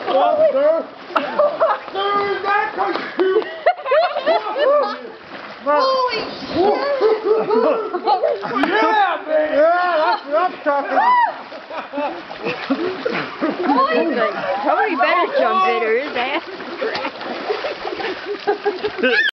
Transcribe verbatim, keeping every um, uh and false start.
Well, sir. Sir, that's a cute. Holy shit! Yeah, man. Yeah, that's what I'm talking about. Holy Somebody better jump in or his ass.